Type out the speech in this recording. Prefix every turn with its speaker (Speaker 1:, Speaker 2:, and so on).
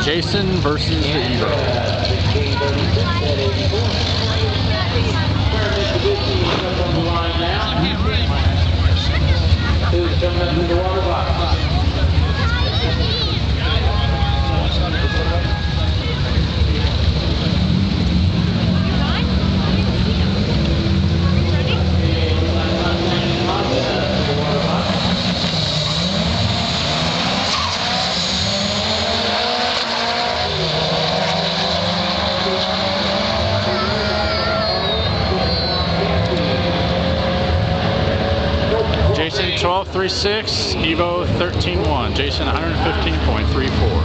Speaker 1: Jason versus the Evo.
Speaker 2: Who's coming up to the water box?
Speaker 1: Jason 12.36, Evo 13.1. Jason 115.34.